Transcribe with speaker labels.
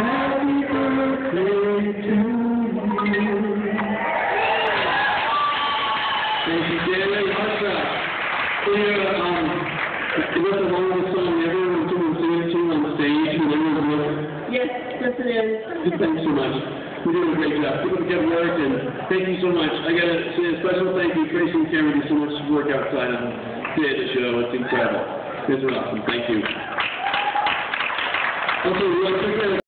Speaker 1: Happy birthday to you. Thank you, Jerry. It was a wonderful song. Everyone was singing to on stage.
Speaker 2: Yes, yes it is.
Speaker 1: Thanks so much. You're doing a great job. Keep up the good work, and thank you so much. I got to say a special thank you. Tracy and Cameron do so much work outside of the show. It's incredible. It's awesome. Thank you. Also,